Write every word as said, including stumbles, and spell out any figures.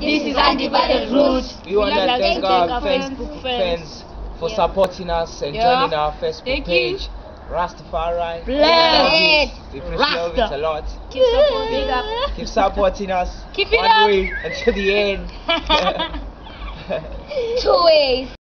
This is Undivided Roots. We want to thank thank our our Facebook fans for Yeah. supporting us and Yeah. joining our Facebook Thank page. you. Rastafari. Bless. We appreciate it a lot. Keep supporting us. Keep supporting us. Keep it One up. way until the end. Two ways.